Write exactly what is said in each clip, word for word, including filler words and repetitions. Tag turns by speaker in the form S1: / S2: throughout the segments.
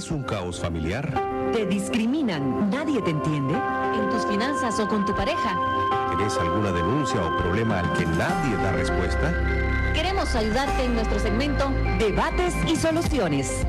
S1: ¿Vivís un caos familiar?
S2: ¿Te discriminan? ¿Nadie te entiende?
S3: ¿En tus finanzas o con tu pareja?
S1: ¿Tenés alguna denuncia o problema al que nadie da respuesta?
S3: Queremos ayudarte en nuestro segmento
S2: Debates y Soluciones.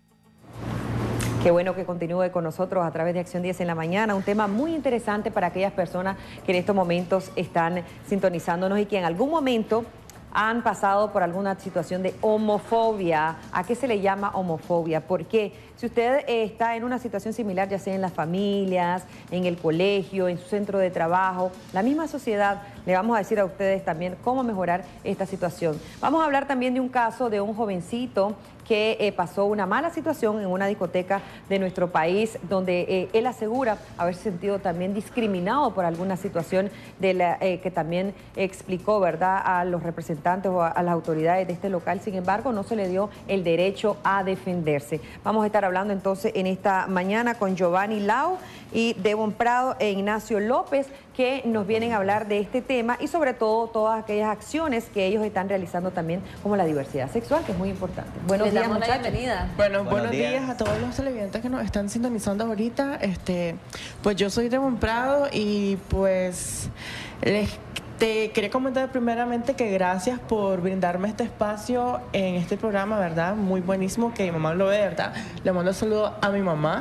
S2: Qué bueno que continúe con nosotros a través de Acción diez en la mañana, un tema muy interesante para aquellas personas que en estos momentos están sintonizándonos y que en algún momento han pasado por alguna situación de homofobia. ¿A qué se le llama homofobia? Porque si usted eh, está en una situación similar, ya sea en las familias, en el colegio, en su centro de trabajo, la misma sociedad, le vamos a decir a ustedes también cómo mejorar esta situación. Vamos a hablar también de un caso de un jovencito que eh, pasó una mala situación en una discoteca de nuestro país, donde eh, él asegura haberse sentido también discriminado por alguna situación de la, eh, que también explicó, ¿verdad?, a los representantes o a, a las autoridades de este local. Sin embargo, no se le dio el derecho a defenderse. Vamos a estar hablando entonces en esta mañana con Giovanni Lau y Devon Prado e Ignacio López, que nos vienen a hablar de este tema y sobre todo todas aquellas acciones que ellos están realizando también, como la diversidad sexual, que es muy importante. Buenos días,
S3: muchachos.
S2: muchachos.
S3: Bienvenida.
S4: Bueno,
S5: buenos,
S4: buenos
S5: días.
S4: días a todos los televidentes que nos están sintonizando ahorita. Este, pues yo soy Devon Prado y pues les te quería comentar primeramente que gracias por brindarme este espacio en este programa, ¿verdad? Muy buenísimo, que mi mamá lo ve, ¿verdad? Le mando un saludo a mi mamá.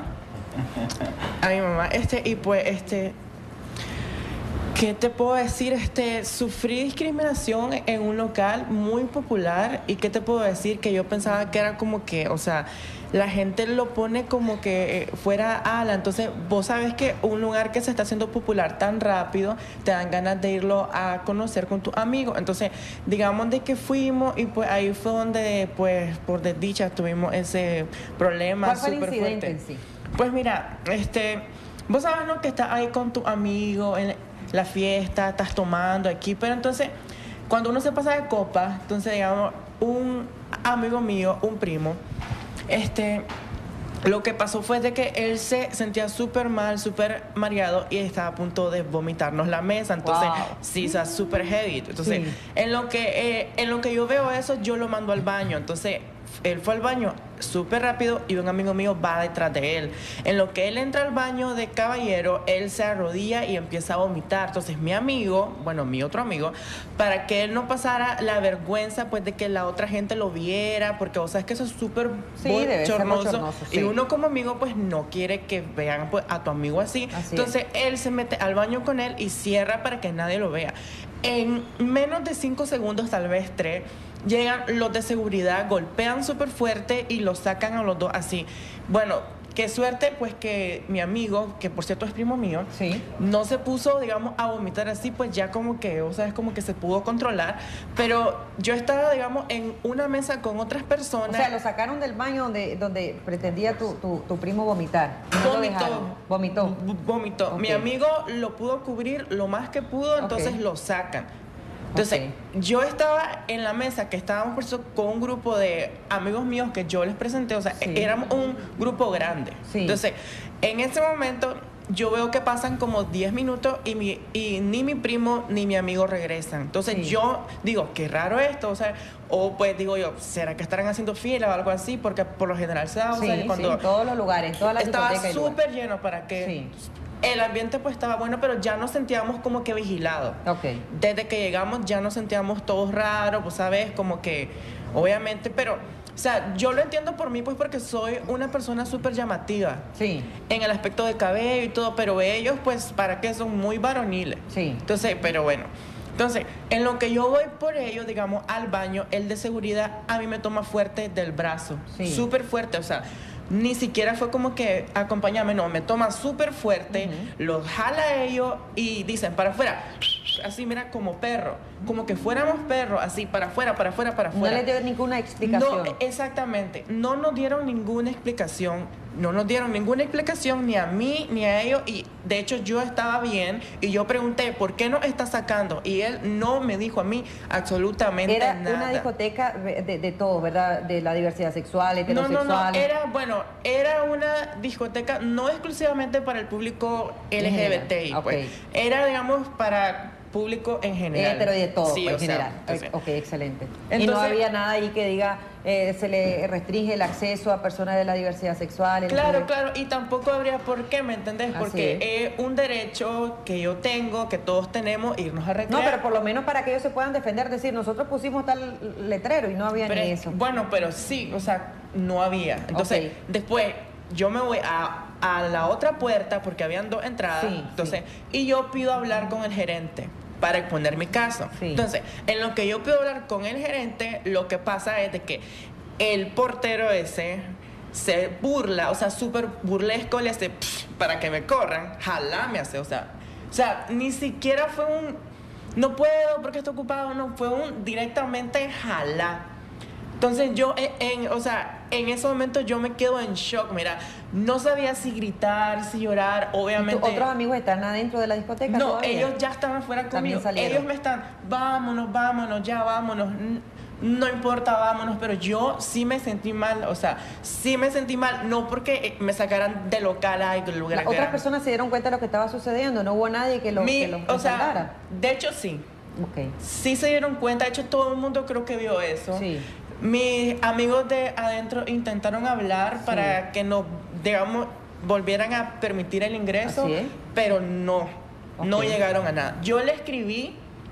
S4: A mi mamá, este, y pues este. ¿Qué te puedo decir? Este, sufrí discriminación en un local muy popular. ¿Y qué te puedo decir? Que yo pensaba que era como que, o sea, la gente lo pone como que fuera ala. Entonces, vos sabes que un lugar que se está haciendo popular tan rápido, te dan ganas de irlo a conocer con tus amigos. Entonces, digamos de que fuimos y pues ahí fue donde, pues, por desdicha tuvimos ese problema.
S2: ¿Cuál fue el incidente
S4: fuerte.
S2: en sí?
S4: Pues mira, este, vos sabes, ¿no?, que estás ahí con tu amigo en la fiesta, estás tomando aquí, pero entonces cuando uno se pasa de copa, entonces digamos, un amigo mío, un primo, este, lo que pasó fue de que él se sentía súper mal, súper mareado y estaba a punto de vomitarnos la mesa. Entonces,
S2: wow.
S4: sí, o sea, súper heavy. Entonces,
S2: Sí.
S4: en lo que eh, en lo que yo veo eso, yo lo mando al baño. Entonces, él fue al baño súper rápido y un amigo mío va detrás de él. En lo que él entra al baño de caballero, él se arrodilla y empieza a vomitar. Entonces mi amigo, bueno, mi otro amigo, para que él no pasara la vergüenza pues de que la otra gente lo viera, porque vos sabes que eso es súper
S2: Sí, debe ser
S4: bochornoso,
S2: bochornoso, sí.
S4: y uno como amigo pues no quiere que vean pues, a tu amigo así.
S2: Así
S4: Entonces él se mete al baño con él y cierra para que nadie lo vea. En menos de cinco segundos, tal vez tres, llegan los de seguridad, golpean súper fuerte y los sacan a los dos así. Bueno, qué suerte, pues que mi amigo, que por cierto es primo mío,
S2: Sí.
S4: no se puso, digamos, a vomitar así, pues ya como que, o sea, es como que se pudo controlar. Pero yo estaba, digamos, en una mesa con otras personas.
S2: O sea, lo sacaron del baño donde, donde pretendía tu, tu, tu primo vomitar. No lo dejaron.
S4: Vomitó.
S2: Vomitó.
S4: V- Vomitó.
S2: Ok.
S4: Mi amigo lo pudo cubrir lo más que pudo, entonces
S2: Ok.
S4: lo sacan. Entonces,
S2: Ok.
S4: yo estaba en la mesa que estábamos por eso, con un grupo de amigos míos que yo les presenté, o sea,
S2: Sí.
S4: éramos un grupo grande.
S2: Sí.
S4: Entonces, en ese momento yo veo que pasan como diez minutos y, mi, y ni mi primo ni mi amigo regresan. Entonces
S2: Sí.
S4: yo digo, qué raro esto, o sea, o pues digo yo, ¿será que estarán haciendo fila o algo así? Porque por lo general se da, o
S2: Sí,
S4: sea, que
S2: sí,
S4: cuando
S2: en todos los lugares, en todas las
S4: estaba
S2: discotecas y lugares.
S4: súper lleno para que...
S2: Sí.
S4: El ambiente pues estaba bueno, pero ya nos sentíamos como que vigilados.
S2: Ok.
S4: Desde que llegamos ya nos sentíamos todos raros, pues sabes, como que, obviamente, pero, o sea, yo lo entiendo por mí, pues porque soy una persona súper llamativa.
S2: Sí.
S4: En el aspecto de cabello y todo, pero ellos, pues, ¿para qué? Son muy varoniles.
S2: Sí.
S4: Entonces, pero bueno. Entonces, en lo que yo voy por ellos, digamos, al baño, el de seguridad a mí me toma fuerte del brazo.
S2: Sí.
S4: Súper fuerte, o sea, ni siquiera fue como que acompáñame, no, me toma súper fuerte,
S2: Ujú.
S4: los jala a ellos y dicen, para afuera, así mira, como perro, como que fuéramos perros, así, para afuera, para afuera, para
S2: No
S4: afuera.
S2: les dio ninguna explicación.
S4: No, exactamente, no nos dieron ninguna explicación, no nos dieron ninguna explicación ni a mí ni a ellos, y de hecho yo estaba bien y yo pregunté, ¿por qué nos está sacando? Y él no me dijo a mí absolutamente
S2: Era
S4: nada.
S2: una discoteca de, de todo, ¿verdad? De la diversidad sexual,
S4: No,
S2: heterosexual.
S4: no, no, era, bueno, era una discoteca no exclusivamente para el público L G B T I,
S2: Ok.
S4: pues. Era, digamos, para público en general.
S2: Eh, pero de todo,
S4: sí,
S2: pues,
S4: o
S2: en
S4: sea,
S2: general.
S4: entonces,
S2: Ok, excelente.
S4: Entonces,
S2: y no había nada ahí que diga, eh, se le restringe el acceso a personas de la diversidad sexual.
S4: claro,
S2: entonces...
S4: claro, y tampoco habría por qué, ¿me entendés?
S2: Así
S4: Porque es un derecho que yo tengo, que todos tenemos, irnos a recrear.
S2: No, pero por lo menos para que ellos se puedan defender, decir, nosotros pusimos tal letrero y no había
S4: Pero
S2: ni
S4: es-
S2: eso.
S4: Bueno, pero sí, o sea, no había. Entonces,
S2: Ok.
S4: después yo me voy a, a la otra puerta porque habían dos entradas.
S2: Sí,
S4: entonces, y yo pido hablar con el gerente para exponer mi caso.
S2: Sí.
S4: Entonces, en lo que yo pido hablar con el gerente, lo que pasa es de que el portero ese se burla, o sea, súper burlesco, le hace "Psh", para que me corran, jalá me hace, o sea, o sea, ni siquiera fue un no puedo porque estoy ocupado, no, fue un directamente jalá. Entonces yo, en, en- o sea, en ese momento yo me quedo en shock, mira, no sabía si gritar, si llorar, obviamente.
S2: ¿Tus otros amigos están adentro de la discoteca
S4: No,
S2: todavía?
S4: ellos ya estaban fuera
S2: También
S4: conmigo.
S2: salieron.
S4: Ellos me están, vámonos, vámonos, ya vámonos. N- No importa, vámonos, pero yo sí me sentí mal, o sea, sí me sentí mal, no porque me sacaran de local, ay, del lugar.
S2: Las otras personas se dieron cuenta de lo que estaba sucediendo, no hubo nadie que lo,
S4: Mi-
S2: que lo
S4: o sea,
S2: respaldara.
S4: de hecho sí,
S2: Ok.
S4: sí se dieron cuenta, de hecho todo el mundo creo que vio eso.
S2: Sí.
S4: Mis amigos de adentro intentaron hablar
S2: Sí.
S4: para que nos, digamos, volvieran a permitir el ingreso,
S2: Así es.
S4: pero no, no
S2: Ok.
S4: llegaron a nada. Yo le escribí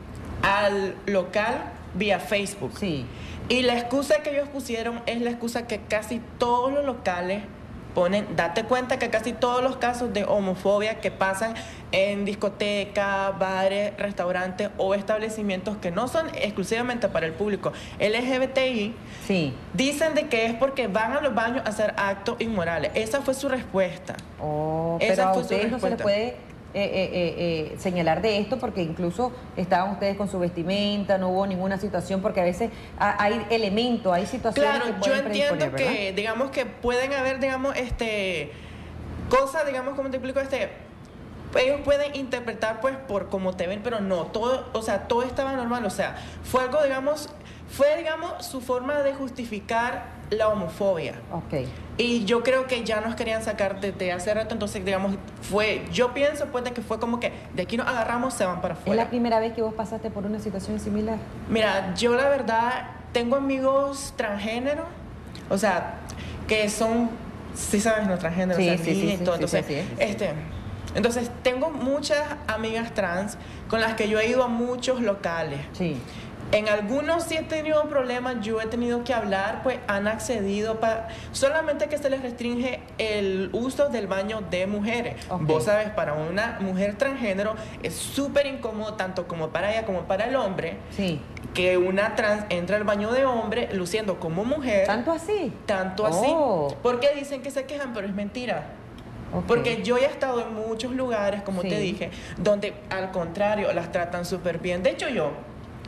S4: al local vía Facebook.
S2: Sí.
S4: Y la excusa que ellos pusieron es la excusa que casi todos los locales ponen. Date cuenta que casi todos los casos de homofobia que pasan en discotecas, bares, restaurantes o establecimientos que no son exclusivamente para el público L G B T I,
S2: Sí.
S4: dicen de que es porque van a los baños a hacer actos inmorales. Esa fue su respuesta.
S2: Oh,
S4: Esa
S2: pero a
S4: fue su
S2: ustedes no se les
S4: respuesta.
S2: puede eh, eh, eh, eh, señalar de esto porque incluso estaban ustedes con su vestimenta, no hubo ninguna situación porque a veces ha- hay elementos, hay situaciones
S4: Claro,
S2: que
S4: yo
S2: pueden
S4: entiendo
S2: predisponer,
S4: que,
S2: ¿verdad?
S4: digamos que pueden haber, digamos, este, cosas, digamos, como te explico, este, ellos pueden interpretar, pues, por cómo te ven, pero no, todo, o sea, todo estaba normal, o sea, fue algo, digamos, fue, digamos, su forma de justificar la homofobia.
S2: Ok.
S4: Y yo creo que ya nos querían sacar desde hace rato, entonces, digamos, fue, yo pienso, pues, de que fue como que de aquí nos agarramos, se van para
S2: ¿Es
S4: afuera.
S2: la primera vez que vos pasaste por una situación similar?
S4: Mira, yo la verdad tengo amigos transgénero, o sea, que son, sí sabes, no transgénero,
S2: Sí,
S4: o sea,
S2: sí, sí,
S4: bi y
S2: sí,
S4: todo.
S2: sí,
S4: Entonces,
S2: sí, así es.
S4: este, entonces tengo muchas amigas trans con las que yo he ido a muchos locales.
S2: Sí.
S4: En algunos sí he tenido problemas, yo he tenido que hablar, pues han accedido para solamente que se les restringe el uso del baño de mujeres.
S2: Ok.
S4: Vos sabes, para una mujer transgénero es súper incómodo tanto como para ella como para el hombre
S2: Sí.
S4: que una trans entra al baño de hombre luciendo como mujer.
S2: ¿Tanto así?
S4: Tanto así.
S2: Oh.
S4: Porque dicen que se quejan, pero es mentira.
S2: Ok.
S4: Porque yo ya he estado en muchos lugares, como
S2: Sí.
S4: te dije, donde al contrario las tratan súper bien. De hecho, yo,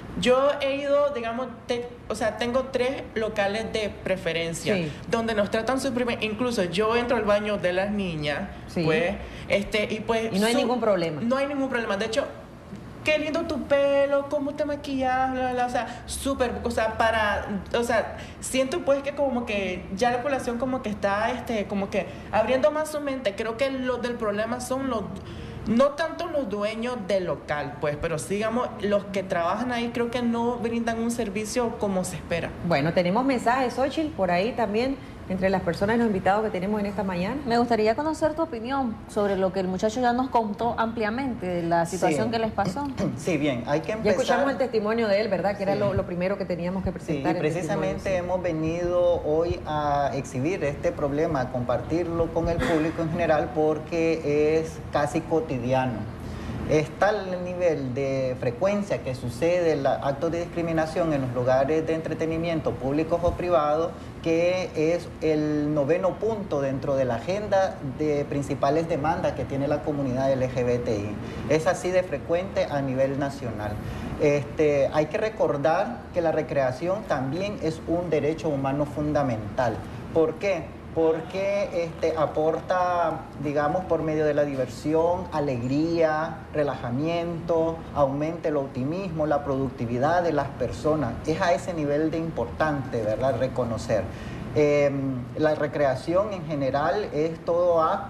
S4: yo he ido, digamos, te- o sea, tengo tres locales de preferencia
S2: Sí.
S4: donde nos tratan súper bien. Incluso yo entro al baño de las niñas,
S2: Sí.
S4: pues, este, y pues.
S2: Y no hay
S4: su-
S2: ningún problema.
S4: No hay ningún problema. De hecho, qué lindo tu pelo, cómo te maquillas, bla, bla, bla, o sea, súper, o sea, para, o sea, siento pues que como que ya la población como que está, este, como que abriendo más su mente. Creo que los del problema son los, no tanto los dueños del local, pues, pero sí, digamos, los que trabajan ahí creo que no brindan un servicio como se espera.
S2: Bueno, tenemos mensajes, Xochitl, por ahí también, entre las personas y los invitados que tenemos en esta mañana.
S3: Me gustaría conocer tu opinión sobre lo que el muchacho ya nos contó ampliamente de la situación
S5: Sí.
S3: que les pasó.
S5: Sí, bien, hay que
S2: Ya
S5: empezar.
S2: escuchamos el testimonio de él, ¿verdad? Que era
S5: Sí.
S2: lo, lo primero que teníamos que
S5: Sí,
S2: presentar.
S5: y
S2: el
S5: precisamente
S2: testimonio,
S5: hemos venido hoy a exhibir este problema, a compartirlo con el público en general porque es casi cotidiano. Es tal el nivel de frecuencia que sucede el acto de discriminación en los lugares de entretenimiento públicos o privados que es el noveno punto dentro de la agenda de principales demandas que tiene la comunidad L G B T I. Es así de frecuente a nivel nacional. Este, hay que recordar que la recreación también es un derecho humano fundamental. ¿Por qué? Porque este, aporta, digamos, por medio de la diversión, alegría, relajamiento, aumenta el optimismo, la productividad de las personas. Es a ese nivel de importante, ¿verdad?, reconocer. Eh, la recreación en general es todo acto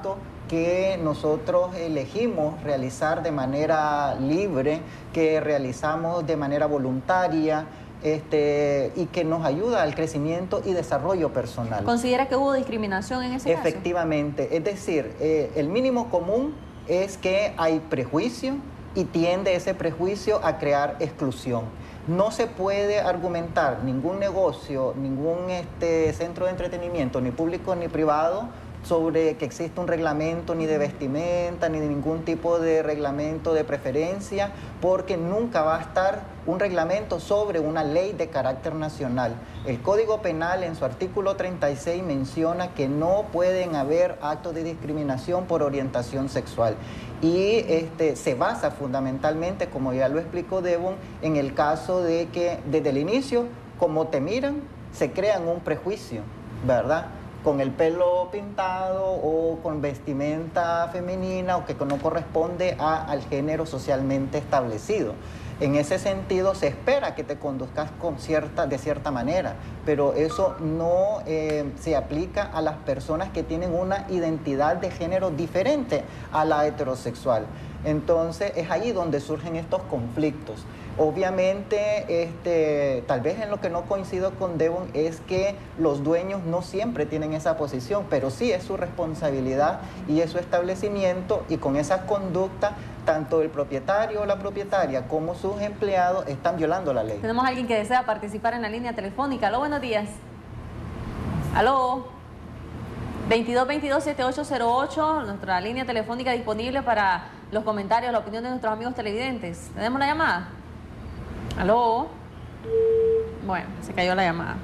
S5: que nosotros elegimos realizar de manera libre, que realizamos de manera voluntaria, Este, y que nos ayuda al crecimiento y desarrollo personal.
S3: ¿Considera que hubo discriminación en ese caso?
S5: Efectivamente, es decir, eh, el mínimo común es que hay prejuicio y tiende ese prejuicio a crear exclusión. No se puede argumentar ningún negocio, ningún este, centro de entretenimiento, ni público ni privado, sobre que existe un reglamento ni de vestimenta, ni de ningún tipo de reglamento de preferencia, porque nunca va a estar un reglamento sobre una ley de carácter nacional. El Código Penal en su artículo treinta y seis menciona que no pueden haber actos de discriminación por orientación sexual. Y este, se basa fundamentalmente, como ya lo explicó Devon, en el caso de que desde el inicio, como te miran, se crean un prejuicio, ¿verdad?, con el pelo pintado o con vestimenta femenina o que no corresponde a, al género socialmente establecido. En ese sentido se espera que te conduzcas con cierta, de cierta manera, pero eso no eh, se aplica a las personas que tienen una identidad de género diferente a la heterosexual. Entonces es ahí donde surgen estos conflictos. Obviamente, este, tal vez en lo que no coincido con Devon es que los dueños no siempre tienen esa posición, pero sí es su responsabilidad y es su establecimiento, y con esa conducta tanto el propietario o la propietaria como sus empleados están violando la ley.
S3: Tenemos a alguien que desea participar en la línea telefónica. Aló, buenos días. Aló. veintidós veintidós setenta y ocho cero ocho, nuestra línea telefónica disponible para los comentarios, la opinión de nuestros amigos televidentes. ¿Tenemos la llamada? Aló. Bueno, se cayó la llamada.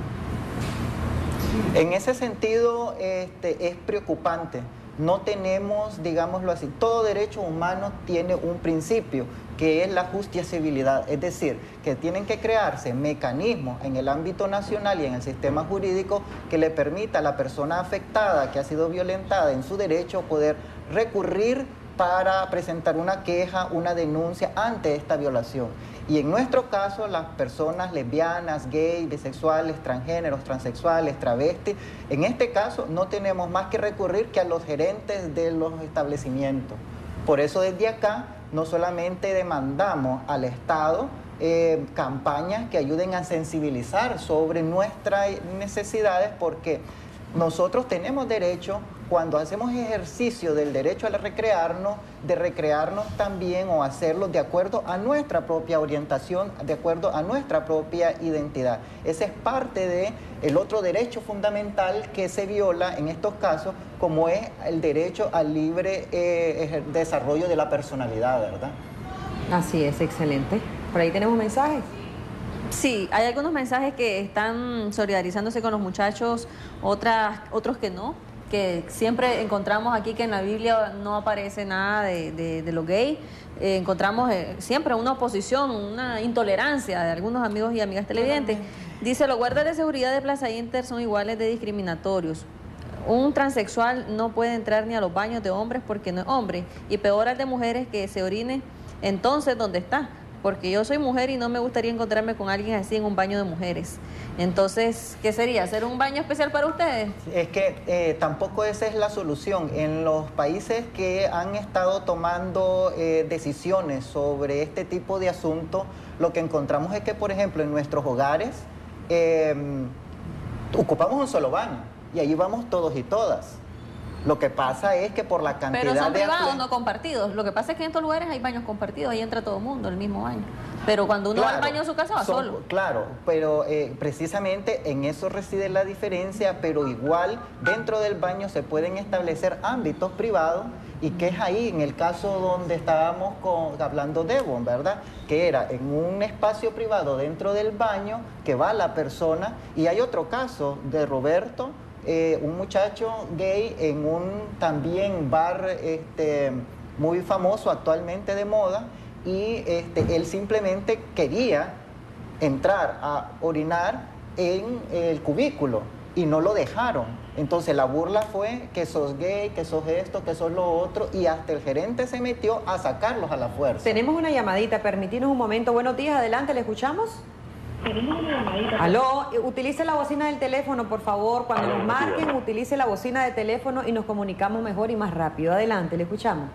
S5: En ese sentido, este, es preocupante. No tenemos, digámoslo así, todo derecho humano tiene un principio, que es la justiciabilidad, es decir, que tienen que crearse mecanismos en el ámbito nacional y en el sistema jurídico que le permita a la persona afectada que ha sido violentada en su derecho poder recurrir para presentar una queja, una denuncia ante esta violación. Y en nuestro caso, las personas lesbianas, gays, bisexuales, transgéneros, transexuales, travestis, en este caso no tenemos más que recurrir que a los gerentes de los establecimientos. Por eso desde acá no solamente demandamos al Estado eh, campañas que ayuden a sensibilizar sobre nuestras necesidades, porque nosotros tenemos derecho, cuando hacemos ejercicio del derecho a recrearnos, de recrearnos también o hacerlo de acuerdo a nuestra propia orientación, de acuerdo a nuestra propia identidad. Ese es parte de el otro derecho fundamental que se viola en estos casos, como es el derecho al libre eh, desarrollo de la personalidad, ¿verdad?
S2: Así es, excelente. Por ahí tenemos mensajes.
S3: Sí, hay algunos mensajes que están solidarizándose con los muchachos, otras, otros que no, que siempre encontramos aquí que en la Biblia no aparece nada de, de, de los gays. Eh, encontramos eh, siempre una oposición, una intolerancia de algunos amigos y amigas televidentes. Dice, los guardas de seguridad de Plaza Inter son iguales de discriminatorios. Un transexual no puede entrar ni a los baños de hombres porque no es hombre, y peor al de mujeres que se orine. Entonces, ¿dónde está? Porque yo soy mujer y no me gustaría encontrarme con alguien así en un baño de mujeres. Entonces, ¿qué sería? ¿Hacer un baño especial para ustedes?
S5: Es que eh, tampoco esa es la solución. En los países que han estado tomando eh, decisiones sobre este tipo de asuntos, lo que encontramos es que, por ejemplo, en nuestros hogares eh, ocupamos un solo baño y allí vamos todos y todas. Lo que pasa es que por la cantidad de...
S3: Pero son
S5: de
S3: privados,
S5: aflu-
S3: no compartidos. Lo que pasa es que en estos lugares hay baños compartidos, ahí entra todo el mundo, el mismo baño. Pero cuando uno
S5: Claro,
S3: va al baño de su casa, va
S5: son-
S3: solo.
S5: Claro, pero eh, precisamente en eso reside la diferencia, pero igual dentro del baño se pueden establecer ámbitos privados, y que es ahí, en el caso donde estábamos con, hablando de Devon, ¿verdad? Que era en un espacio privado dentro del baño que va la persona, y hay otro caso de Roberto, Eh, un muchacho gay en un también bar este, muy famoso actualmente de moda, y este, él simplemente quería entrar a orinar en el cubículo y no lo dejaron. Entonces la burla fue que sos gay, que sos esto, que sos lo otro, y hasta el gerente se metió a sacarlos a la fuerza.
S2: Tenemos una llamadita, permitirnos un momento. Buenos días, adelante, ¿le escuchamos? Aló, eh, utilice la bocina del teléfono, por favor. Cuando nos marquen, utilice la bocina de teléfono y nos comunicamos mejor y más rápido. Adelante, le escuchamos.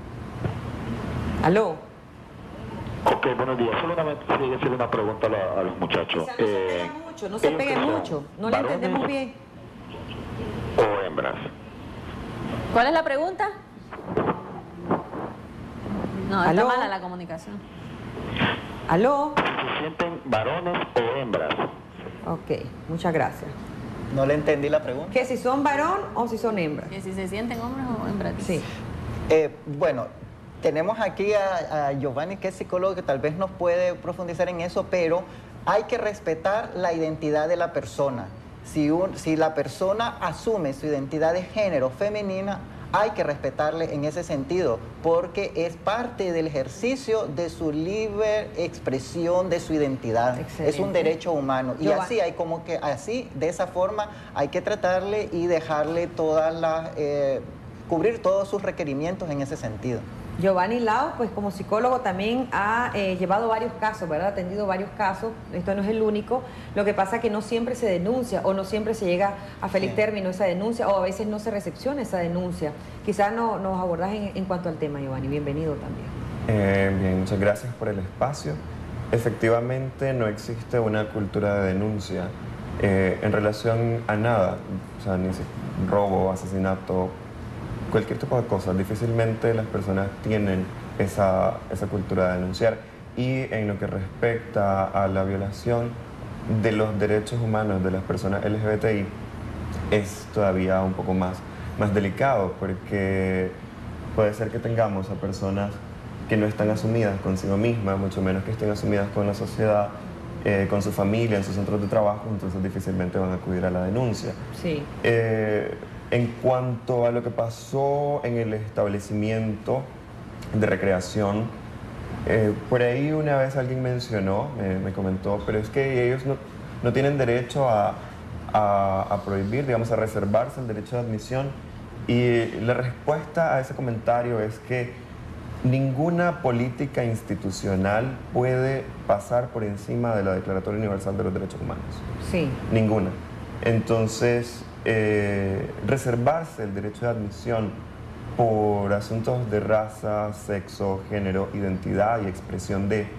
S2: Aló.
S6: Ok, buenos días. Solamente quería hacerle una pregunta a, la- a los muchachos.
S2: O sea, no se
S6: Eh,
S2: pega mucho, no se
S6: ¿ellos
S2: pegue
S6: que son
S2: mucho. No le
S6: varones
S2: entendemos bien.
S6: ¿O hembras?
S3: ¿Cuál es la pregunta? No, está
S2: ¿Aló?
S3: mala la comunicación.
S2: Aló.
S6: ¿Se sienten varones o hembras?
S2: Ok, muchas gracias.
S5: No le entendí la pregunta.
S2: ¿Que si son varón o si son hembras?
S3: Que si se sienten hombres o hembras.
S2: Sí.
S5: Eh, bueno, tenemos aquí a, a Giovanni, que es psicólogo, que tal vez nos puede profundizar en eso, pero hay que respetar la identidad de la persona. Si, un- si la persona asume su identidad de género femenina, hay que respetarle en ese sentido, porque es parte del ejercicio de su libre expresión de su identidad.
S2: Excelente.
S5: Es un derecho humano. Y
S2: Giovanni.
S5: así hay como que, así, de esa forma, hay que tratarle y dejarle todas las, eh, cubrir todos sus requerimientos en ese sentido.
S2: Giovanni Lao, pues como psicólogo también ha eh, llevado varios casos, ¿verdad? Ha atendido varios casos, esto no es el único. Lo que pasa es que no siempre se denuncia o no siempre se llega a feliz
S5: Sí.
S2: término esa denuncia o a veces no se recepciona esa denuncia. Quizás no, nos abordás en, en cuanto al tema, Giovanni. Bienvenido también.
S7: Eh, bien, muchas gracias por el espacio. Efectivamente, no existe una cultura de denuncia eh, en relación a nada, o sea, ni si- robo, asesinato, cualquier tipo de cosas. Difícilmente las personas tienen esa, esa cultura de denunciar. Y en lo que respecta a la violación de los derechos humanos de las personas L G B T I, es todavía un poco más, más delicado, porque puede ser que tengamos a personas que no están asumidas consigo mismas, mucho menos que estén asumidas con la sociedad, eh, con su familia, en sus centros de trabajo, entonces difícilmente van a acudir a la denuncia.
S2: Sí.
S7: Eh, en cuanto a lo que pasó en el establecimiento de recreación, eh, por ahí una vez alguien mencionó, me, me comentó, pero es que ellos no, no tienen derecho a, a, a prohibir, digamos, a reservarse el derecho de admisión. Y la respuesta a ese comentario es que ninguna política institucional puede pasar por encima de la Declaratoria Universal de los Derechos Humanos.
S2: Sí.
S7: Ninguna. Entonces, eh, reservarse el derecho de admisión por asuntos de raza, sexo, género, identidad y expresión de,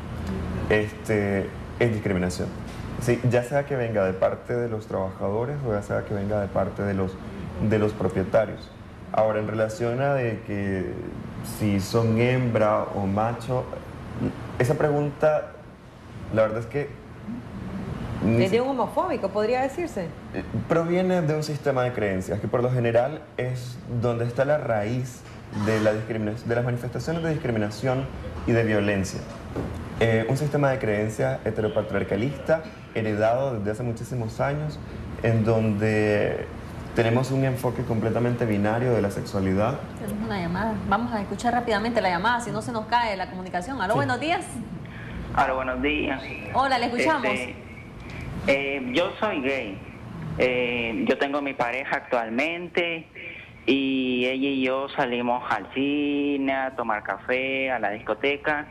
S7: este, es discriminación. Sí, ya sea que venga de parte de los trabajadores o ya sea que venga de parte de los, de los propietarios. Ahora, en relación a de que si son hembra o macho, esa pregunta, la verdad es que ni
S2: Es de un homofóbico, podría decirse.
S7: Eh, proviene de un sistema de creencias que por lo general es donde está la raíz de, la discriminación, de las manifestaciones de discriminación y de violencia. Eh, un sistema de creencias heteropatriarcalista heredado desde hace muchísimos años, en donde tenemos un enfoque completamente binario de la sexualidad.
S3: Tenemos una llamada. Vamos a escuchar rápidamente la llamada, si no se nos cae la comunicación. Aló,
S7: Sí.
S3: buenos días.
S8: Hola, buenos días.
S3: Hola, le escuchamos.
S8: Este, eh, yo soy gay. Eh, yo tengo mi pareja actualmente y ella y yo salimos al cine, a tomar café, a la discoteca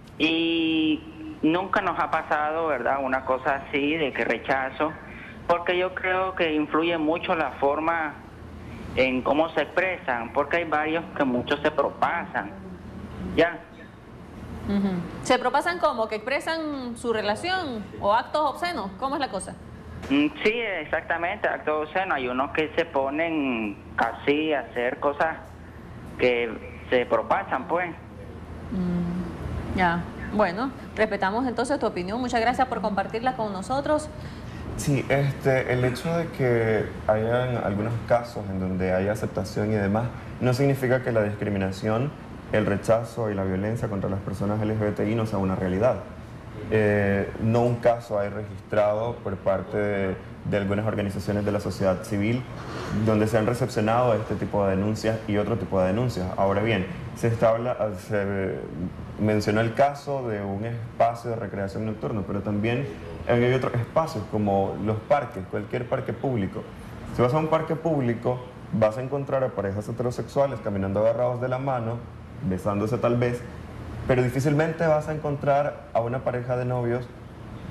S8: y nunca nos ha pasado, ¿verdad?, una cosa así de que rechazo, porque yo creo que influye mucho la forma en cómo se expresan, porque hay varios que muchos se propasan, ¿ya?
S3: Ujú. ¿Se propasan como? ¿Que expresan su relación o actos obscenos? ¿Cómo es la cosa?
S8: Mm, Sí, exactamente, acto obsceno. Hay unos que se ponen casi a hacer cosas que se propasan, pues.
S3: Mm, ya, bueno, respetamos entonces tu opinión. Muchas gracias por compartirla con nosotros.
S7: Sí, este, el hecho de que hayan algunos casos en donde hay aceptación y demás, no significa que la discriminación, el rechazo y la violencia contra las personas L G B T I no sea una realidad. Eh, no un caso hay registrado por parte de, de algunas organizaciones de la sociedad civil donde se han recepcionado este tipo de denuncias y otro tipo de denuncias. Ahora bien, se, está habla- se mencionó el caso de un espacio de recreación nocturno, pero también hay otros espacios como los parques, cualquier parque público. Si vas a un parque público, vas a encontrar a parejas heterosexuales caminando agarrados de la mano, besándose tal vez, pero difícilmente vas a encontrar a una pareja de novios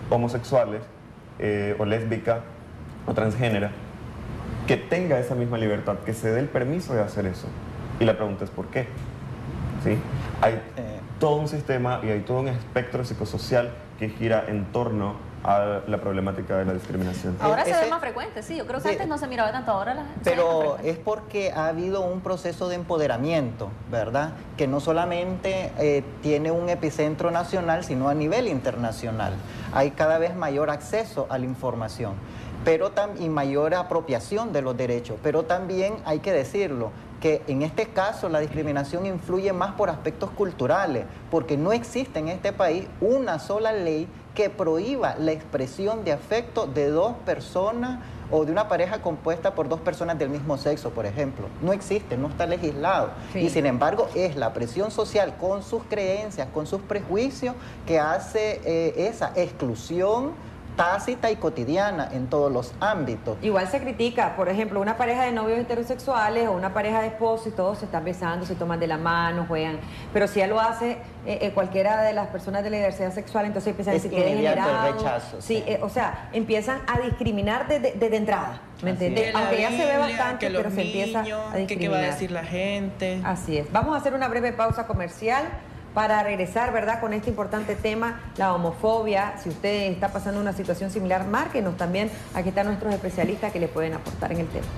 S7: homosexuales eh, o lésbica o transgénera, que tenga esa misma libertad, que se dé el permiso de hacer eso. Y la pregunta es ¿por qué? ¿Sí? Hay
S5: Eh.
S7: todo un sistema y hay todo un espectro psicosocial que gira en torno a la problemática de la discriminación.
S3: Ahora se
S5: Ese-
S3: ve más frecuente, sí. Yo creo que
S5: Sí.
S3: antes no se miraba tanto, ahora la se ve más
S5: Pero
S3: frecuente.
S5: es porque ha habido un proceso de empoderamiento, ¿verdad? Que no solamente eh, tiene un epicentro nacional, sino a nivel internacional. Hay cada vez mayor acceso a la información, pero tam- y mayor apropiación de los derechos. Pero también hay que decirlo, que en este caso la discriminación influye más por aspectos culturales, porque no existe en este país una sola ley que prohíba la expresión de afecto de dos personas o de una pareja compuesta por dos personas del mismo sexo, por ejemplo. No existe, no está legislado.
S2: Sí.
S5: Y sin embargo es la presión social con sus creencias, con sus prejuicios, que hace eh, esa exclusión tácita y cotidiana en todos los ámbitos.
S2: Igual se critica, por ejemplo, una pareja de novios heterosexuales o una pareja de esposos y todos se están besando, se toman de la mano, juegan. Pero si ya lo hace eh, eh, cualquiera de las personas de la diversidad sexual, entonces empiezan a
S5: Es
S2: decir que es
S5: inmediato el
S2: degenerado.
S5: rechazo,
S2: Sí,
S5: sí.
S2: eh, o sea, empiezan a discriminar desde, desde entrada, ¿me
S5: Así
S2: entiendes?
S4: Que la
S2: Aunque ya se ve
S4: Biblia,
S2: bastante,
S4: que los
S2: pero se empieza
S4: niños,
S2: a
S4: que
S2: discriminar.
S4: qué va a decir la gente.
S2: Así es. Vamos a hacer una breve pausa comercial para regresar, ¿verdad?, con este importante tema, la homofobia. Si usted está pasando una situación similar, márquenos también. Aquí están nuestros especialistas que le pueden aportar en el tema.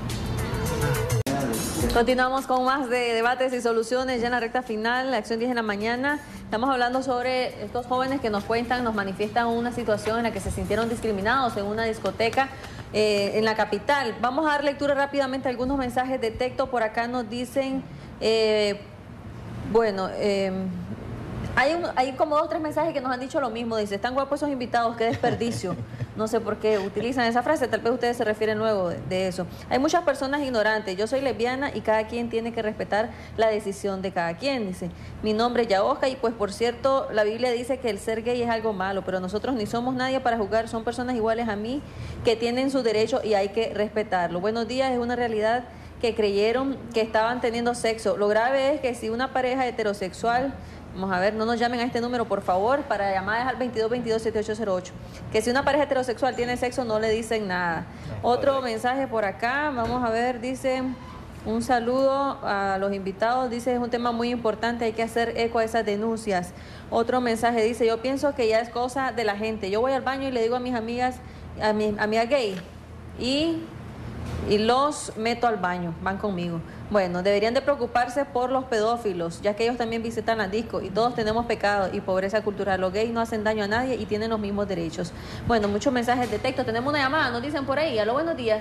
S3: Continuamos con más de debates y soluciones ya en la recta final, la acción diez en la mañana. Estamos hablando sobre estos jóvenes que nos cuentan, nos manifiestan una situación en la que se sintieron discriminados en una discoteca eh, en la capital. Vamos a dar lectura rápidamente a algunos mensajes de texto. Por acá nos dicen, eh, bueno, eh, hay, un- hay como dos o tres mensajes que nos han dicho lo mismo. Dice, están guapos esos invitados, qué desperdicio. No sé por qué utilizan esa frase, tal vez ustedes se refieren luego de, de eso. Hay muchas personas ignorantes. Yo soy lesbiana y cada quien tiene que respetar la decisión de cada quien, dice. Mi nombre es Yaosca y pues por cierto, la Biblia dice que el ser gay es algo malo, pero nosotros ni somos nadie para juzgar, son personas iguales a mí que tienen su derecho y hay que respetarlo. Buenos días, es una realidad que creyeron que estaban teniendo sexo. Lo grave es que si una pareja heterosexual, vamos a ver, no nos llamen a este número, por favor, para llamadas al veintidós veintidós setenta y ocho cero ocho, que si una pareja heterosexual tiene sexo no le dicen nada. Otro mensaje por acá, vamos a ver, dice, un saludo a los invitados, dice, es un tema muy importante, hay que hacer eco a esas denuncias. Otro mensaje dice, yo pienso que ya es cosa de la gente, yo voy al baño y le digo a mis amigas, a mis amigas gay, y... y los meto al baño, van conmigo. Bueno, deberían de preocuparse por los pedófilos, ya que ellos también visitan las discos y todos tenemos pecado y pobreza cultural. Los gays no hacen daño a nadie y tienen los mismos derechos. Bueno, muchos mensajes de texto. Tenemos una llamada, nos dicen por ahí. Aló, buenos días.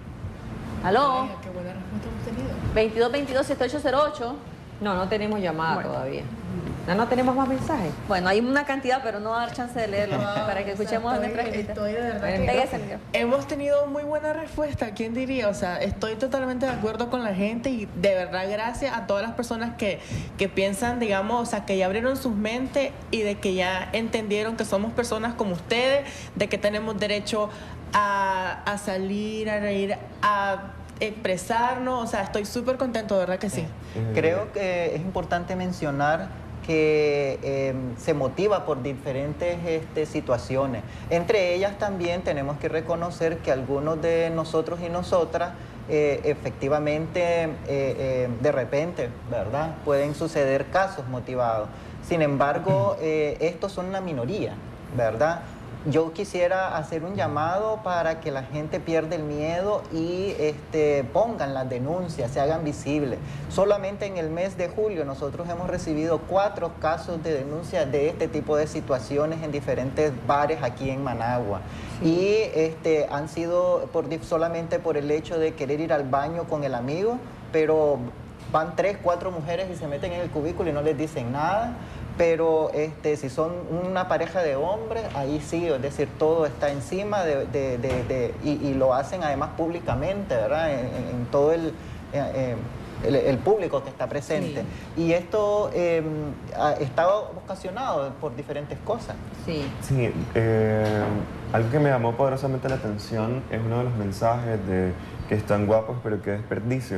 S3: Aló,
S4: Ay, qué buena respuesta hemos tenido.
S3: veintidós veintidós setenta y ocho cero ocho.
S2: No, no tenemos llamada
S3: Bueno.
S2: todavía. No, no tenemos más mensajes.
S3: Bueno, hay una cantidad, pero no va a dar chance de leerlo para que escuchemos a
S4: Estoy-
S3: nuestras invitadas.
S4: Estoy de verdad
S2: Bueno,
S4: que-
S3: Pégase, amiga.
S4: Hemos tenido muy buena respuesta, ¿quién diría? O sea, estoy totalmente de acuerdo con la gente y de verdad gracias a todas las personas que, que piensan, digamos, o sea, que ya abrieron sus mentes y de que ya entendieron que somos personas como ustedes, de que tenemos derecho a, a salir, a reír, a expresarnos. O sea, estoy súper contento, de verdad que sí.
S5: Creo que es importante mencionar que eh, se motiva por diferentes este, situaciones. Entre ellas también tenemos que reconocer que algunos de nosotros y nosotras eh, efectivamente eh, eh, de repente, ¿verdad?, pueden suceder casos motivados. Sin embargo, eh, estos son una minoría, ¿verdad? Yo quisiera hacer un llamado para que la gente pierda el miedo y este, pongan las denuncias, se hagan visibles. Solamente en el mes de julio nosotros hemos recibido cuatro casos de denuncia de este tipo de situaciones en diferentes bares aquí en Managua. Y este, han sido por, solamente por el hecho de querer ir al baño con el amigo, pero van tres, cuatro mujeres y se meten en el cubículo y no les dicen nada. Pero este, si son una pareja de hombres, ahí sí, es decir, todo está encima de, de, de, de, y, y lo hacen además públicamente, ¿verdad? En, en- en todo el, eh, el, el público que está presente. Y esto eh, ha- está ocasionado por diferentes cosas.
S2: Sí.
S7: Sí, eh, algo que me llamó poderosamente la atención es uno de los mensajes de que están guapos pero qué desperdicio.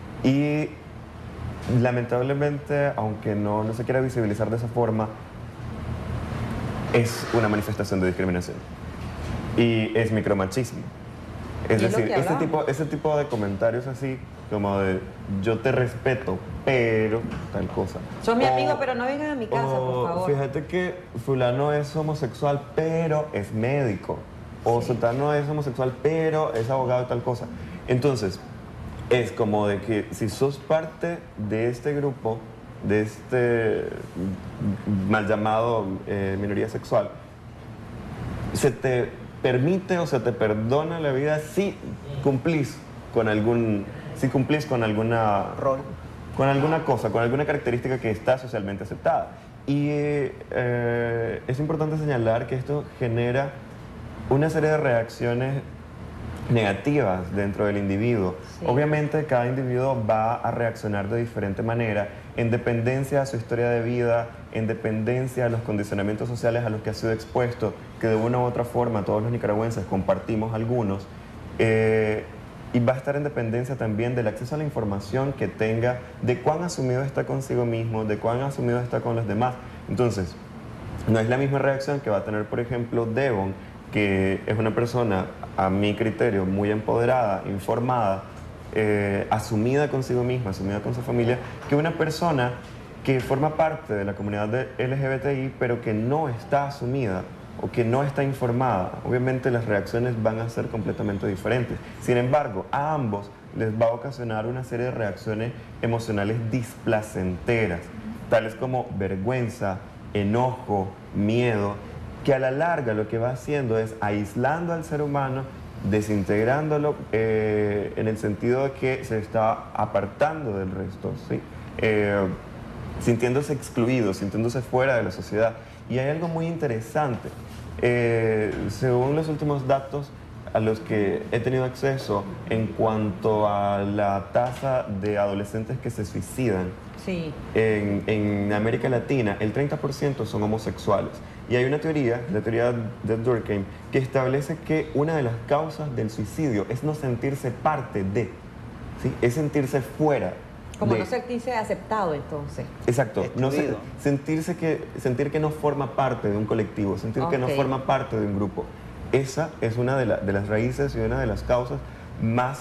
S7: Y lamentablemente, aunque no, no se quiera visibilizar de esa forma, es una manifestación de discriminación y es micromachismo. Es
S2: Y es lo
S7: decir,
S2: que
S7: ese
S2: hablamos.
S7: tipo, ese tipo de comentarios así, como de yo te respeto, pero tal cosa.
S2: Sos mi
S7: O-
S2: amigo, pero no vengas a mi casa,
S7: o,
S2: por favor.
S7: Fíjate que fulano es homosexual, pero es médico. O
S2: Sí.
S7: sultano es homosexual, pero es abogado de tal cosa. Entonces, es como de que si sos parte de este grupo, de este mal llamado eh, minoría sexual, se te permite o se te perdona la vida si cumplís con algún, si cumplís con alguna
S5: Rol.
S7: con alguna cosa, con alguna característica que está socialmente aceptada. Y eh, es importante señalar que esto genera una serie de reacciones negativas dentro del individuo.
S2: Sí.
S7: Obviamente cada individuo va a reaccionar de diferente manera en dependencia a su historia de vida, en dependencia a los condicionamientos sociales a los que ha sido expuesto, que de una u otra forma todos los nicaragüenses compartimos algunos, eh, y va a estar en dependencia también del acceso a la información que tenga, de cuán asumido está consigo mismo, de cuán asumido está con los demás. Entonces, no es la misma reacción que va a tener, por ejemplo, Devon, que es una persona, a mi criterio, muy empoderada, informada, eh, asumida consigo misma, asumida con su familia, que una persona que forma parte de la comunidad de L G B T I, pero que no está asumida o que no está informada. Obviamente las reacciones van a ser completamente diferentes. Sin embargo, a ambos les va a ocasionar una serie de reacciones emocionales displacenteras, tales como vergüenza, enojo, miedo, que a la larga lo que va haciendo es aislando al ser humano, desintegrándolo eh, en el sentido de que se está apartando del resto, ¿sí? Eh, sintiéndose excluido, sintiéndose fuera de la sociedad. Y hay algo muy interesante. Eh, según los últimos datos a los que he tenido acceso en cuanto a la tasa de adolescentes que se suicidan,
S2: Sí.
S7: en, en América Latina, el treinta por ciento son homosexuales. Y hay una teoría, la teoría de Durkheim, que establece que una de las causas del suicidio es no sentirse parte de, ¿sí? Es sentirse fuera.
S2: Como
S7: de-
S2: no sentirse aceptado, entonces.
S7: Exacto, no se-
S5: Excluido.
S7: sentirse que, sentir que no forma parte de un colectivo, sentir que no
S2: Ok.
S7: forma parte de un grupo. Esa es una de, la- de las raíces y una de las causas más,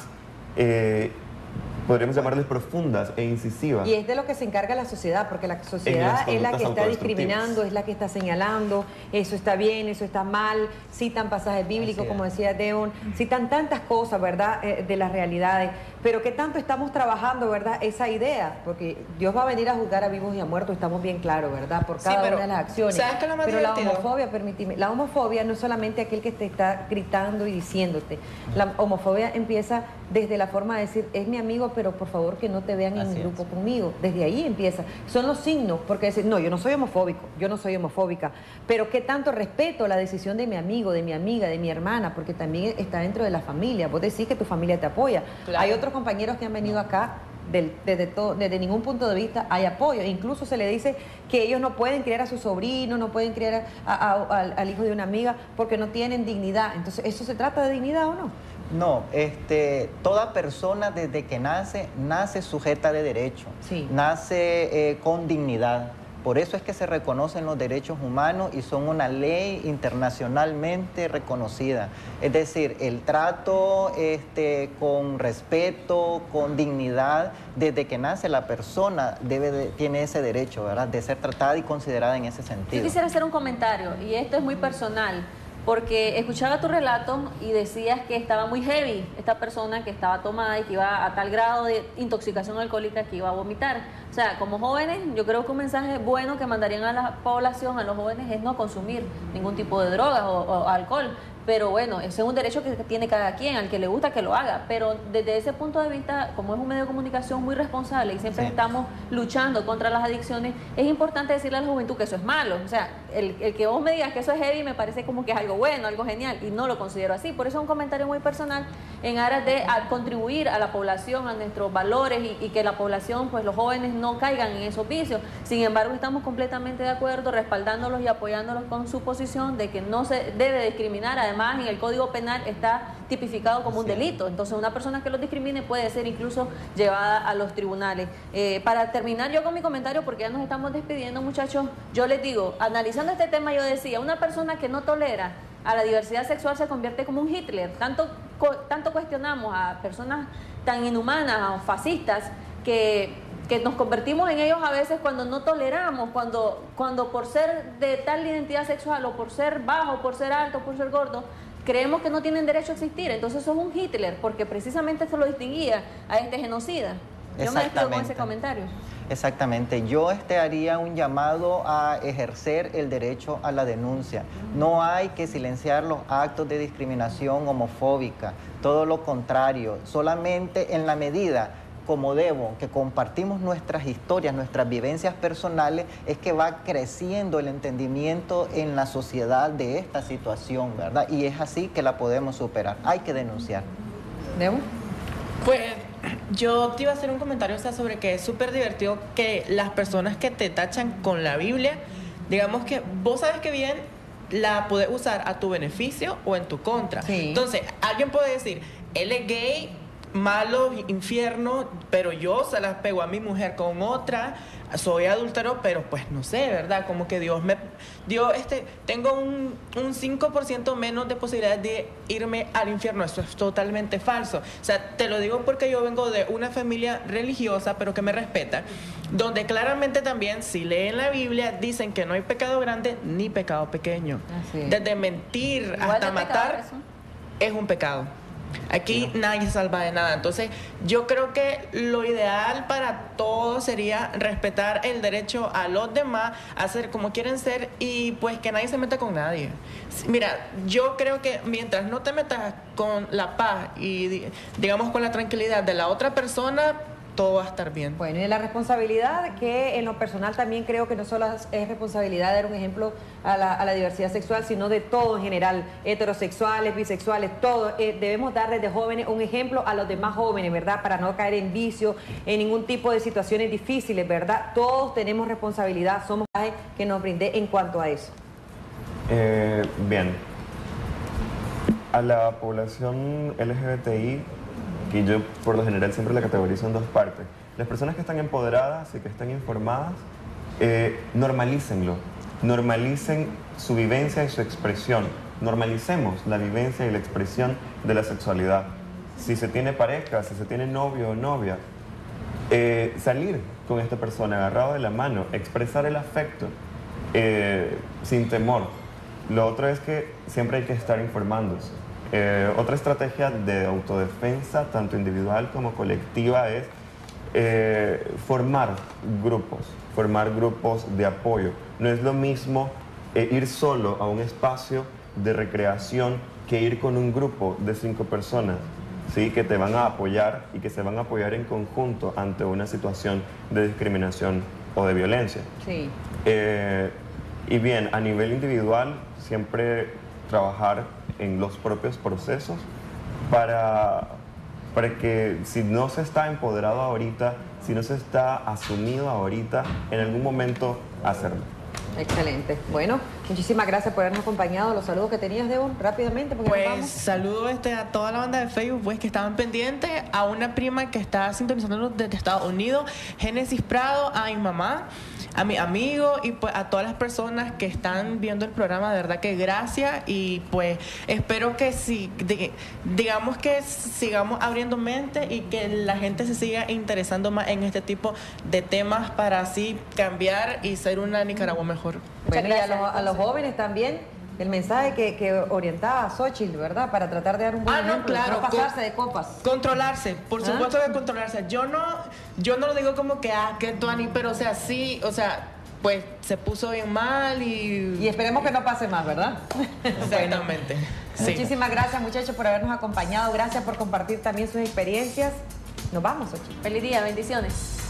S7: eh, podríamos llamarles profundas e incisivas.
S2: Y es de lo que se encarga la sociedad, porque la sociedad es la
S7: conductas
S2: que está
S7: autodestructivas.
S2: discriminando, es la que está señalando, eso está bien, eso está mal, citan pasajes bíblicos,
S5: Así es.
S2: como decía Devon, citan tantas cosas, ¿verdad?, eh, de las realidades, pero ¿qué tanto estamos trabajando, verdad, esa idea? Porque Dios va a venir a juzgar a vivos y a muertos, estamos bien claros, ¿verdad?, por
S4: Sí,
S2: cada
S4: pero,
S2: una de las acciones.
S4: ¿sabes qué es lo más
S2: pero la
S4: divertido?
S2: homofobia, permíteme, la homofobia no es solamente aquel que te está gritando y diciéndote, la homofobia empieza desde la forma de decir, es mi amigo, pero por favor que no te vean en
S5: Así
S2: el
S5: es.
S2: grupo conmigo. Desde ahí empieza. Son los signos, porque decir, no, yo no soy homofóbico, yo no soy homofóbica, pero qué tanto respeto la decisión de mi amigo, de mi amiga, de mi hermana, porque también está dentro de la familia. Vos decís que tu familia te apoya.
S4: Claro.
S2: Hay otros compañeros que han venido acá. Del- desde, todo, desde ningún punto de vista hay apoyo. Incluso se le dice que ellos no pueden criar a su sobrino, no pueden criar a- a- al, al hijo de una amiga porque no tienen dignidad. Entonces, ¿eso se trata de dignidad o no?
S5: No, este, toda persona desde que nace, nace sujeta de derecho,
S2: Sí.
S5: nace eh, con dignidad. Por eso es que se reconocen los derechos humanos y son una ley internacionalmente reconocida. Es decir, el trato este, con respeto, con dignidad, desde que nace la persona debe de- tiene ese derecho, ¿verdad?, de ser tratada y considerada en ese
S3: Yo
S5: sentido.
S3: quisiera hacer un comentario, y esto es muy personal, porque escuchaba tu relato y decías que estaba muy heavy esta persona que estaba tomada y que iba a tal grado de intoxicación alcohólica que iba a vomitar. O sea, como jóvenes, yo creo que un mensaje bueno que mandarían a la población, a los jóvenes, es no consumir ningún tipo de drogas o, o alcohol. Pero bueno, ese es un derecho que tiene cada quien, al que le gusta que lo haga. Pero desde ese punto de vista, como es un medio de comunicación muy responsable y siempre
S5: Sí.
S3: estamos luchando contra las adicciones, es importante decirle a la juventud que eso es malo. O sea, el, el que vos me digas que eso es heavy me parece como que es algo bueno, algo genial, y no lo considero así. Por eso es un comentario muy personal en aras de a contribuir a la población, a nuestros valores y, y que la población, pues los jóvenes no caigan en esos vicios. Sin embargo, estamos completamente de acuerdo, respaldándolos y apoyándolos con su posición de que no se debe discriminar, además además en el Código Penal está tipificado como un delito. Entonces una persona que los discrimine puede ser incluso llevada a los tribunales. Eh, para terminar yo con mi comentario, porque ya nos estamos despidiendo, muchachos, yo les digo, analizando este tema, yo decía, una persona que no tolera a la diversidad sexual se convierte como un Hitler. Tanto, tanto cuestionamos a personas tan inhumanas o fascistas que, que nos convertimos en ellos a veces cuando no toleramos, cuando, cuando por ser de tal identidad sexual o por ser bajo, por ser alto, por ser gordo, creemos que no tienen derecho a existir. Entonces eso es un Hitler, porque precisamente eso lo distinguía a este genocida. Yo me despido con ese comentario.
S5: Exactamente. Yo este haría un llamado a ejercer el derecho a la denuncia. No hay que silenciar los actos de discriminación homofóbica. Todo lo contrario. Solamente en la medida como debo, que compartimos nuestras historias, nuestras vivencias personales, es que va creciendo el entendimiento en la sociedad de esta situación, ¿verdad? Y es así que la podemos superar. Hay que denunciar.
S2: ¿Debo?
S4: Pues yo te iba a hacer un comentario, o sea, sobre que es súper divertido que las personas que te tachan con la Biblia, digamos que vos sabes que bien la puedes usar a tu beneficio o en tu contra.
S2: Sí.
S4: Entonces, alguien puede decir, él es gay, malo, infierno, pero yo se las pego a mi mujer con otra, soy adúltero, pero pues no sé, ¿verdad? Como que Dios me dio, este, tengo un, un cinco por ciento menos de posibilidades de irme al infierno. Eso es totalmente falso. O sea, te lo digo porque yo vengo de una familia religiosa, pero que me respeta, donde claramente también, si leen la Biblia, dicen que no hay pecado grande ni pecado pequeño.
S2: Así es.
S4: Desde mentir
S3: Igual
S4: hasta
S3: de
S4: matar
S3: pecado, eso.
S4: es un pecado. Aquí nadie se salva de nada. Entonces, yo creo que lo ideal para todos sería respetar el derecho a los demás a ser como quieren ser y pues que nadie se meta con nadie. Mira, yo creo que mientras no te metas con la paz y digamos con la tranquilidad de la otra persona, todo va a estar bien.
S2: Bueno, y la responsabilidad, que en lo personal también creo que no solo es responsabilidad de dar un ejemplo a la, a la diversidad sexual, sino de todo en general, heterosexuales, bisexuales, todo. Eh, debemos dar desde jóvenes un ejemplo a los demás jóvenes, ¿verdad? Para no caer en vicio, en ningún tipo de situaciones difíciles, ¿verdad? Todos tenemos responsabilidad, somos que nos brinde en cuanto a eso.
S7: Eh, bien, a la población L G B T I, que yo por lo general siempre la categorizo en dos partes. Las personas que están empoderadas y que están informadas, eh, normalícenlo, normalicen su vivencia y su expresión, normalicemos la vivencia y la expresión de la sexualidad. Si se tiene pareja, si se tiene novio o novia, eh, salir con esta persona agarrado de la mano, expresar el afecto eh, sin temor. Lo otro es que siempre hay que estar informándose. Eh, otra estrategia de autodefensa, tanto individual como colectiva, es eh, formar grupos, formar grupos de apoyo. No es lo mismo eh, ir solo a un espacio de recreación que ir con un grupo de cinco personas, ¿sí? Que te van a apoyar y que se van a apoyar en conjunto ante una situación de discriminación o de violencia.
S2: Sí.
S7: Eh, y bien, a nivel individual, siempre trabajar en los propios procesos para, para que si no se está empoderado ahorita, si no se está asumido ahorita, en algún momento hacerlo.
S2: Excelente. Bueno, muchísimas gracias por habernos acompañado. Los saludos que tenías, Devon, rápidamente. Porque nos
S4: Pues
S2: vamos.
S4: saludo este, a toda la banda de Facebook pues, que estaban pendientes, a una prima que está sintonizándonos desde Estados Unidos, Génesis Prado, a mi mamá, a mi amigo y pues a todas las personas que están viendo el programa. De verdad que gracias y pues espero que si, digamos que sigamos abriendo mente y que la gente se siga interesando más en este tipo de temas para así cambiar y ser una Nicaragua mejor.
S2: Bueno, y a,
S3: gracias,
S2: los, a los jóvenes también, el mensaje que, que orientaba a Xochitl, ¿verdad? Para tratar de dar un buen
S4: Ah, no,
S2: ejemplo,
S4: claro,
S2: no pasarse
S4: con-
S2: de copas.
S4: Controlarse, por
S2: ¿Ah?
S4: supuesto que controlarse. Yo no, yo no lo digo como que, ah, que tú, Ani, pero o sea, sí, o sea, pues se puso bien mal y...
S2: Y esperemos que no pase más, ¿verdad?
S4: Exactamente. Sí.
S2: Muchísimas gracias, muchachos, por habernos acompañado. Gracias por compartir también sus experiencias. Nos vamos, Xochitl.
S3: Feliz día, bendiciones.